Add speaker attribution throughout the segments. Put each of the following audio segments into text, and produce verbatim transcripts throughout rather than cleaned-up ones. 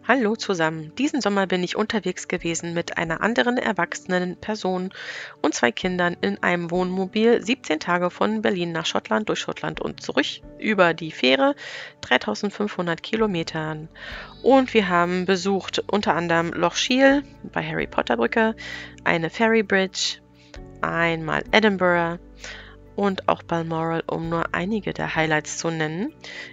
Speaker 1: Hallo zusammen. Diesen Sommer bin ich unterwegs gewesen mit einer anderen erwachsenen Person und zwei Kindern in einem Wohnmobil siebzehn Tage von Berlin nach Schottland, durch Schottland und zurück über die Fähre, dreitausendfünfhundert Kilometern. Und wir haben besucht unter anderem Loch Shiel bei Harry Potter Brücke, eine Ferry Bridge, einmal Edinburgh und auch Balmoral, um nur einige der Highlights zu nennen.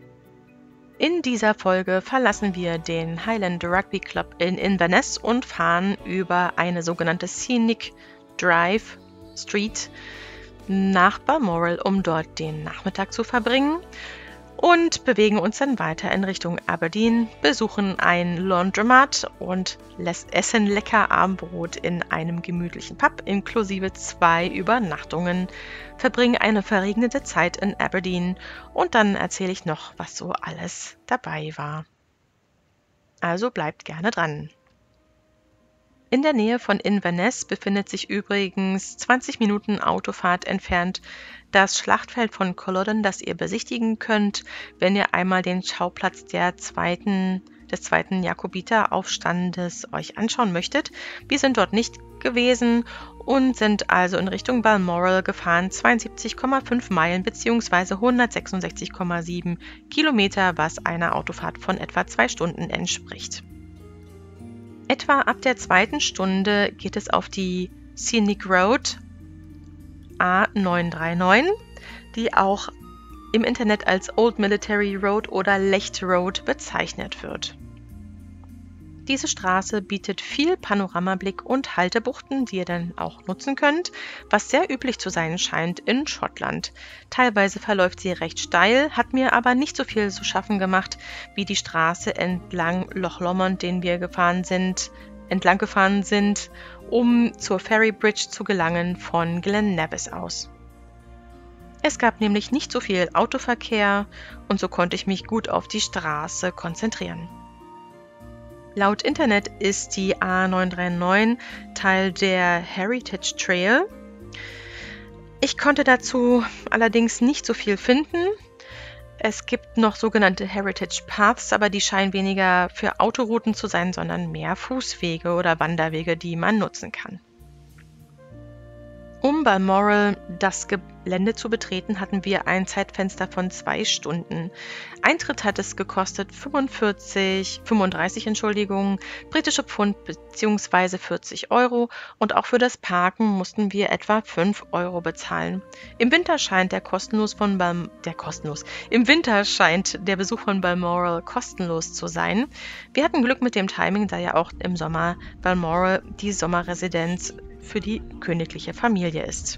Speaker 1: In dieser Folge verlassen wir den Highland Rugby Club in Inverness und fahren über eine sogenannte Scenic Drive Street nach Balmoral, um dort den Nachmittag zu verbringen, und bewegen uns dann weiter in Richtung Aberdeen, besuchen ein Laundromat und essen lecker Abendbrot in einem gemütlichen Pub inklusive zwei Übernachtungen, verbringen eine verregnete Zeit in Aberdeen und dann erzähle ich noch, was so alles dabei war. Also bleibt gerne dran. In der Nähe von Inverness befindet sich übrigens zwanzig Minuten Autofahrt entfernt das Schlachtfeld von Culloden, das ihr besichtigen könnt, wenn ihr einmal den Schauplatz der zweiten, des zweiten Jakobiteraufstandes euch anschauen möchtet. Wir sind dort nicht gewesen und sind also in Richtung Balmoral gefahren, zweiundsiebzig Komma fünf Meilen bzw. hundertsechsundsechzig Komma sieben Kilometer, was einer Autofahrt von etwa zwei Stunden entspricht. Etwa ab der zweiten Stunde geht es auf die Scenic Road A neun drei neun, die auch im Internet als Old Military Road oder Lecht Road bezeichnet wird. Diese Straße bietet viel Panoramablick und Haltebuchten, die ihr dann auch nutzen könnt, was sehr üblich zu sein scheint in Schottland. Teilweise verläuft sie recht steil, hat mir aber nicht so viel zu schaffen gemacht wie die Straße entlang Loch Lomond, den wir gefahren sind, entlang gefahren sind, um zur Ferry Bridge zu gelangen von Glen Nevis aus. Es gab nämlich nicht so viel Autoverkehr und so konnte ich mich gut auf die Straße konzentrieren. Laut Internet ist die A neun drei neun Teil der Heritage Trail. Ich konnte dazu allerdings nicht so viel finden. Es gibt noch sogenannte Heritage Paths, aber die scheinen weniger für Autorouten zu sein, sondern mehr Fußwege oder Wanderwege, die man nutzen kann. Um Balmoral das Gelände zu betreten, hatten wir ein Zeitfenster von zwei Stunden. Eintritt hat es gekostet fünfundvierzig, fünfunddreißig Entschuldigung, britische Pfund bzw. vierzig Euro, und auch für das Parken mussten wir etwa fünf Euro bezahlen. Im Winter scheint der kostenlos von Bal der kostenlos. Im Winter scheint der Besuch von Balmoral kostenlos zu sein. Wir hatten Glück mit dem Timing, da ja auch im Sommer Balmoral die Sommerresidenz für die königliche Familie ist.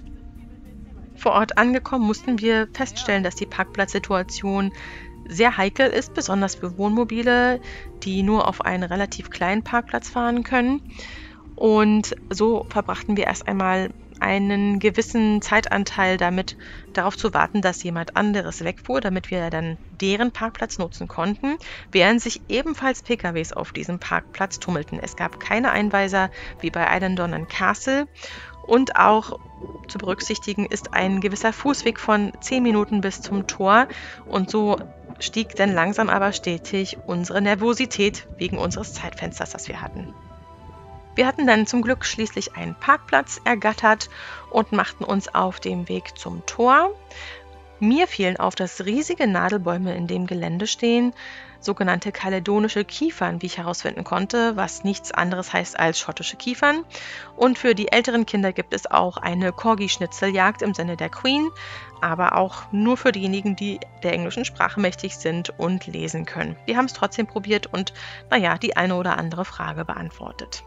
Speaker 1: Vor Ort angekommen mussten wir feststellen, dass die Parkplatzsituation sehr heikel ist, besonders für Wohnmobile, die nur auf einen relativ kleinen Parkplatz fahren können. Und so verbrachten wir erst einmal einen gewissen Zeitanteil damit, darauf zu warten, dass jemand anderes wegfuhr, damit wir dann deren Parkplatz nutzen konnten, während sich ebenfalls P K Ws auf diesem Parkplatz tummelten. Es gab keine Einweiser wie bei Eileandon and Castle, und auch zu berücksichtigen ist ein gewisser Fußweg von zehn Minuten bis zum Tor, und so stieg dann langsam aber stetig unsere Nervosität wegen unseres Zeitfensters, das wir hatten. Wir hatten dann zum Glück schließlich einen Parkplatz ergattert und machten uns auf den Weg zum Tor. Mir fielen auf, dass riesige Nadelbäume in dem Gelände stehen, sogenannte kaledonische Kiefern, wie ich herausfinden konnte, was nichts anderes heißt als schottische Kiefern. Und für die älteren Kinder gibt es auch eine Corgi-Schnitzeljagd im Sinne der Queen, aber auch nur für diejenigen, die der englischen Sprache mächtig sind und lesen können. Wir haben es trotzdem probiert und, naja, die eine oder andere Frage beantwortet.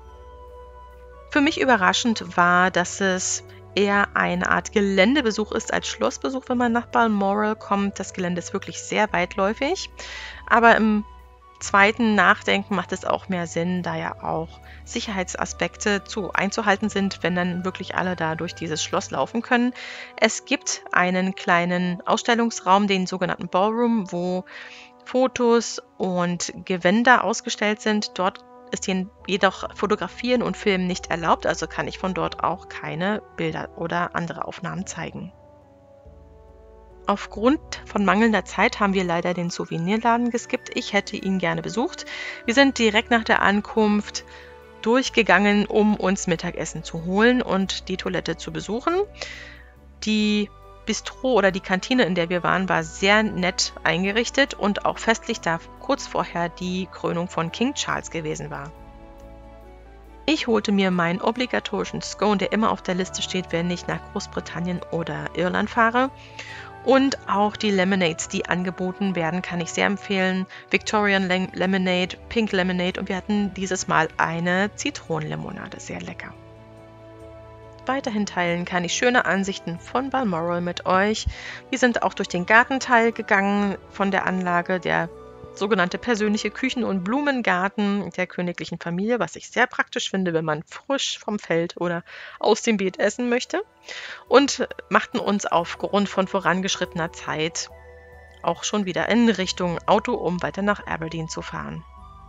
Speaker 1: Für mich überraschend war, dass es eher eine Art Geländebesuch ist als Schlossbesuch, wenn man nach Balmoral kommt. Das Gelände ist wirklich sehr weitläufig, aber im zweiten Nachdenken macht es auch mehr Sinn, da ja auch Sicherheitsaspekte zu einzuhalten sind, wenn dann wirklich alle da durch dieses Schloss laufen können. Es gibt einen kleinen Ausstellungsraum, den sogenannten Ballroom, wo Fotos und Gewänder ausgestellt sind. Dort ist jedoch Fotografieren und Filmen nicht erlaubt, also kann ich von dort auch keine Bilder oder andere Aufnahmen zeigen. Aufgrund von mangelnder Zeit haben wir leider den Souvenirladen geskippt. Ich hätte ihn gerne besucht. Wir sind direkt nach der Ankunft durchgegangen, um uns Mittagessen zu holen und die Toilette zu besuchen. Die Bistro oder die Kantine, in der wir waren, war sehr nett eingerichtet und auch festlich, da kurz vorher die Krönung von King Charles gewesen war. Ich holte mir meinen obligatorischen Scone, der immer auf der Liste steht, wenn ich nach Großbritannien oder Irland fahre. Und auch die Lemonades, die angeboten werden, kann ich sehr empfehlen. Victorian Lemonade, Pink Lemonade und wir hatten dieses Mal eine Zitronenlimonade, sehr lecker. Weiterhin teilen kann ich schöne Ansichten von Balmoral mit euch. Wir sind auch durch den Gartenteil gegangen von der Anlage, der sogenannte persönliche Küchen- und Blumengarten der königlichen Familie, was ich sehr praktisch finde, wenn man frisch vom Feld oder aus dem Beet essen möchte. Und machten uns aufgrund von vorangeschrittener Zeit auch schon wieder in Richtung Auto, um weiter nach Aberdeen zu fahren.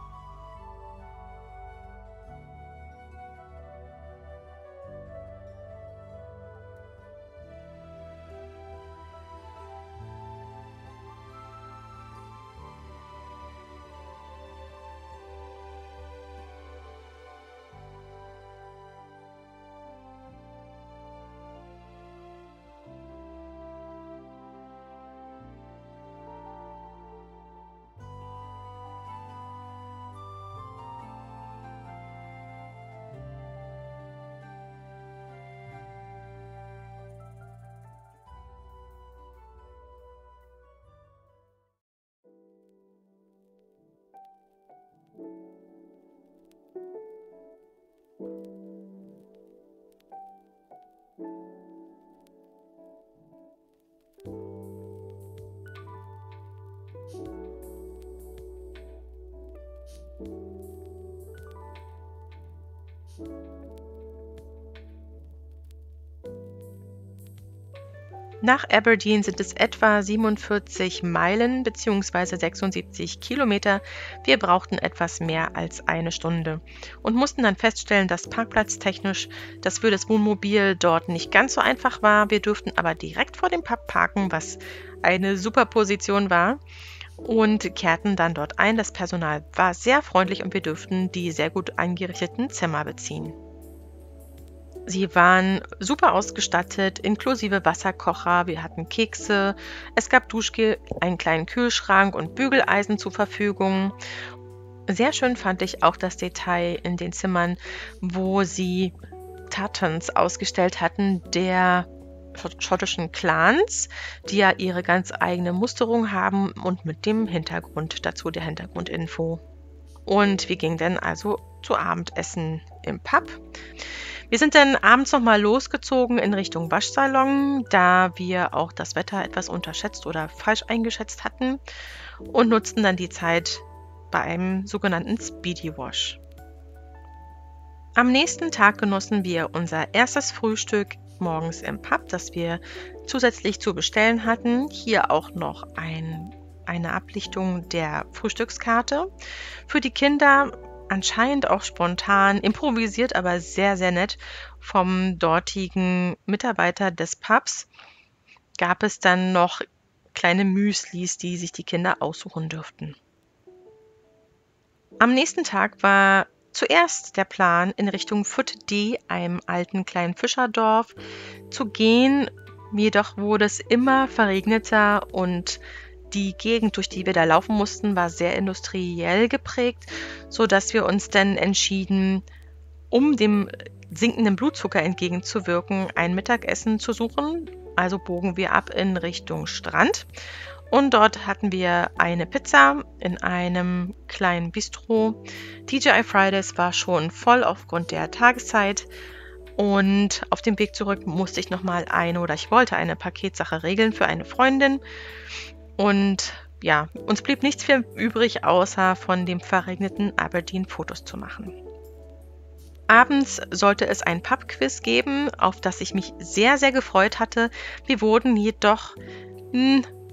Speaker 1: Nach Aberdeen sind es etwa siebenundvierzig Meilen bzw. sechsundsiebzig Kilometer. Wir brauchten etwas mehr als eine Stunde und mussten dann feststellen, dass parkplatztechnisch das für das Wohnmobil dort nicht ganz so einfach war. Wir durften aber direkt vor dem Pub parken, was eine super Position war, und kehrten dann dort ein. Das Personal war sehr freundlich und wir durften die sehr gut eingerichteten Zimmer beziehen. Sie waren super ausgestattet, inklusive Wasserkocher, wir hatten Kekse, es gab Duschgel, einen kleinen Kühlschrank und Bügeleisen zur Verfügung. Sehr schön fand ich auch das Detail in den Zimmern, wo sie Tartans ausgestellt hatten, der schottischen Clans, die ja ihre ganz eigene Musterung haben und mit dem Hintergrund dazu, der Hintergrundinfo. Und wir gingen dann also zu Abendessen im Pub. Wir sind dann abends nochmal losgezogen in Richtung Waschsalon, da wir auch das Wetter etwas unterschätzt oder falsch eingeschätzt hatten und nutzten dann die Zeit bei einem sogenannten Speedy Wash. Am nächsten Tag genossen wir unser erstes Frühstück morgens im Pub, das wir zusätzlich zu bestellen hatten. Hier auch noch ein, eine Ablichtung der Frühstückskarte. Für die Kinder anscheinend auch spontan, improvisiert, aber sehr, sehr nett vom dortigen Mitarbeiter des Pubs, gab es dann noch kleine Müslis, die sich die Kinder aussuchen dürften. Am nächsten Tag war zuerst der Plan, in Richtung Footdee, einem alten kleinen Fischerdorf, zu gehen. Jedoch wurde es immer verregneter und die Gegend, durch die wir da laufen mussten, war sehr industriell geprägt, sodass wir uns dann entschieden, um dem sinkenden Blutzucker entgegenzuwirken, ein Mittagessen zu suchen. Also bogen wir ab in Richtung Strand. Und dort hatten wir eine Pizza in einem kleinen Bistro. T G I Fridays war schon voll aufgrund der Tageszeit. Und auf dem Weg zurück musste ich nochmal eine oder ich wollte eine Paketsache regeln für eine Freundin. Und ja, uns blieb nichts mehr übrig, außer von dem verregneten Aberdeen Fotos zu machen. Abends sollte es ein Pub-Quiz geben, auf das ich mich sehr, sehr gefreut hatte. Wir wurden jedoch mh,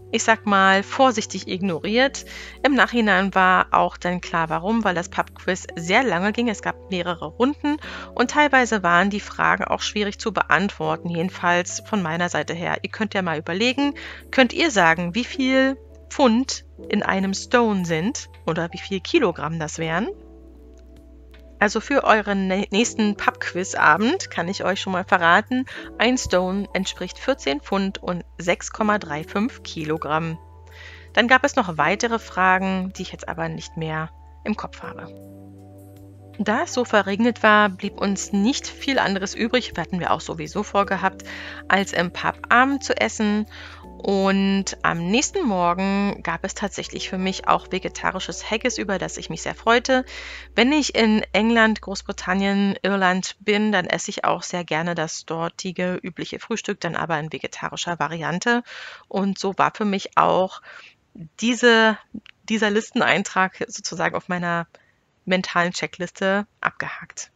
Speaker 1: ich sag mal, vorsichtig ignoriert. Im Nachhinein war auch dann klar, warum, weil das Pub-Quiz sehr lange ging. Es gab mehrere Runden und teilweise waren die Fragen auch schwierig zu beantworten, jedenfalls von meiner Seite her. Ihr könnt ja mal überlegen, könnt ihr sagen, wie viel Pfund in einem Stone sind oder wie viel Kilogramm das wären? Also für euren nächsten Pub-Quiz-Abend kann ich euch schon mal verraten, ein Stone entspricht vierzehn Pfund und sechs Komma fünfunddreißig Kilogramm. Dann gab es noch weitere Fragen, die ich jetzt aber nicht mehr im Kopf habe. Da es so verregnet war, blieb uns nicht viel anderes übrig, hatten wir auch sowieso vorgehabt, als im Pub Abend zu essen. Und am nächsten Morgen gab es tatsächlich für mich auch vegetarisches Haggis, über das ich mich sehr freute. Wenn ich in England, Großbritannien, Irland bin, dann esse ich auch sehr gerne das dortige übliche Frühstück, dann aber in vegetarischer Variante. Und so war für mich auch diese, dieser Listeneintrag sozusagen auf meiner mentalen Checkliste abgehakt.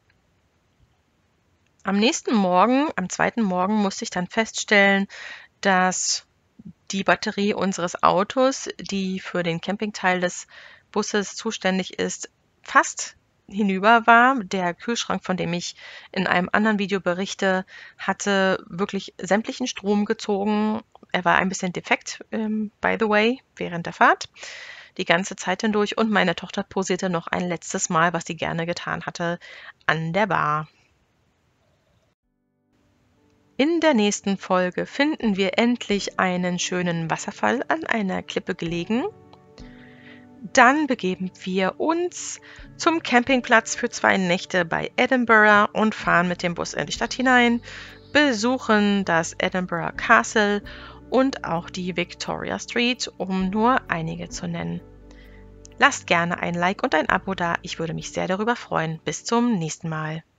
Speaker 1: Am nächsten Morgen, am zweiten Morgen, musste ich dann feststellen, dass die Batterie unseres Autos, die für den Campingteil des Busses zuständig ist, fast hinüber war. Der Kühlschrank, von dem ich in einem anderen Video berichte, hatte wirklich sämtlichen Strom gezogen. Er war ein bisschen defekt, ähm, by the way, während der Fahrt, die ganze Zeit hindurch. Und meine Tochter posierte noch ein letztes Mal, was sie gerne getan hatte, an der Bar. In der nächsten Folge finden wir endlich einen schönen Wasserfall an einer Klippe gelegen. Dann begeben wir uns zum Campingplatz für zwei Nächte bei Edinburgh und fahren mit dem Bus in die Stadt hinein, besuchen das Edinburgh Castle und auch die Victoria Street, um nur einige zu nennen. Lasst gerne ein Like und ein Abo da, ich würde mich sehr darüber freuen. Bis zum nächsten Mal.